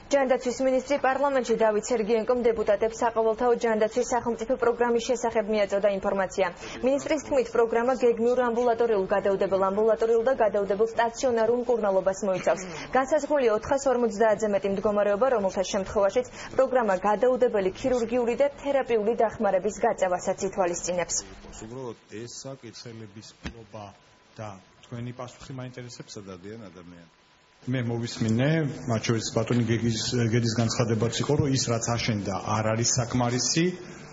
ჯანდაცვის მინისტრი პარლამენტში დავით სერგიენკომ დეპუტატებს საყოველთაო ჯანდაცვის სახელმწიფო პროგრამის შესახებ მიაწოდა ინფორმაცია. მინისტრის თქმით, პროგრამა გეგმიურ ამბულატორიულ, გადაუდებელ ამბულატორიულ და გადაუდებელ სტაციონარულ მკურნალობას მოიცავს. განსაზღვრულია 450-ზე მეტი მდგომარეობა, რომელთა შემთხვევაშიც პროგრამა გადაუდებელი ქირურგიული და თერაპიული დახმარების გაწევასაც ითვალისწინებს. უბრალოდ ეს საკითხების პრობა და თქვენი პასუხი მაინტერესებს სადადიან ადამიანს. მე მოვისმინე, მათ შორის ბატონი გედის განცხადებაც იყო, რომ ის რაც აშენდა არ არის საკმარისი,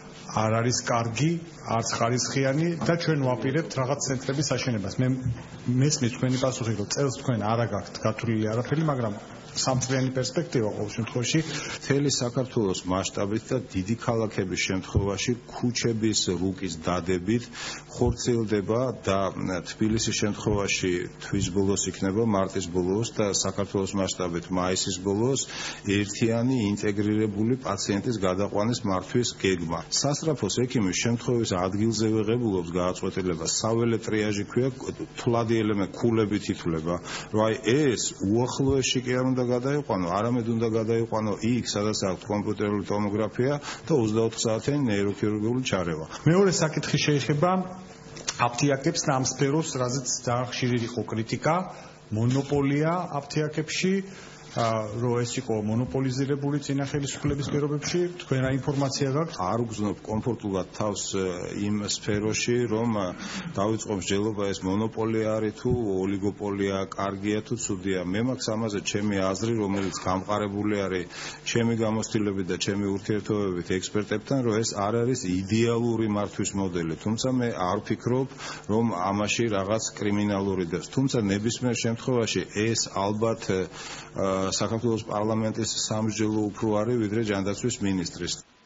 არ არის კარგი, არც ხარისხიანი და ჩვენ ვაპირებთ რაღაც ცენტრების აშენებას. მე მესმის თქვენი პასუხი, რომ წელს თქვენ არ აგაქვთ გათვლილი არაფერი, მაგრამ სამწლიანი პერსპექტივა ყოველ შემთხვევაში მთელი საქართველოს მასშტაბით და დიდი ქალაქების შემთხვევაში ქუჩების რუკის დადებით ხორციელდება და თბილისის შემთხვევაში თვის ბოლოს იქნება მარტის ბოლოს და საქართველოს მასშტაბით მაისის ბოლოს ერთიანი ინტეგრირებული პაციენტის გადაყვანის მართვის გეგმა. სასწრაფოს ექიმის შემთხვევის ადგილზე ვეღებულობს გააწყვეტილება, საველე ტრიაჟი ქვია, თვლადი ელემენტ ქულებით ითვლება, რომ აი ეს უახლოეში კი არ უნდა გადაიყვანო, არამედ უნდა გადაიყვანო იქ, სადაც აქვს კომპიუტერული ტომოგრაფია და 24 საათიანი ნეიროქირურგიული ჩარევა. მეორე საკითხი შეეხება აფთიაქებს და ამ სფეროს, რაზეც ძალიან ხშირი იყო კრიტიკა, მონოპოლია აფთიაქებში, რომ ეს იყო მონოპოლიზირებული წინა ხელისუფლების პირობებში, თქვენ რა ინფორმაცია გაქვთ? არ უგზნობ კომფორტულად თავს იმ სფეროში, რომ დავიწყო მსჯელობა ეს მონოპოლია არის თუ ოლიგოპოლია, კარგია თუ ცუდია. მე მაქვს ამაზე ჩემი აზრი, რომელიც გამყარებული არის ჩემი გამოცდილებით და ჩემი ურთიერთობებით ექსპერტებთან, რომ ეს არ არის იდეალური მართვის მოდელი. თუმცა მე არ ვფიქრობ, რომ ამაში რაღაც კრიმინალური დეს. თუმცა ნებისმიერ შემთხვევაში ეს ალბათ საქართველოს პარლამენტის სამსჯელო უფრო არის, ვიდრე ჯანდაცვის მინისტრის.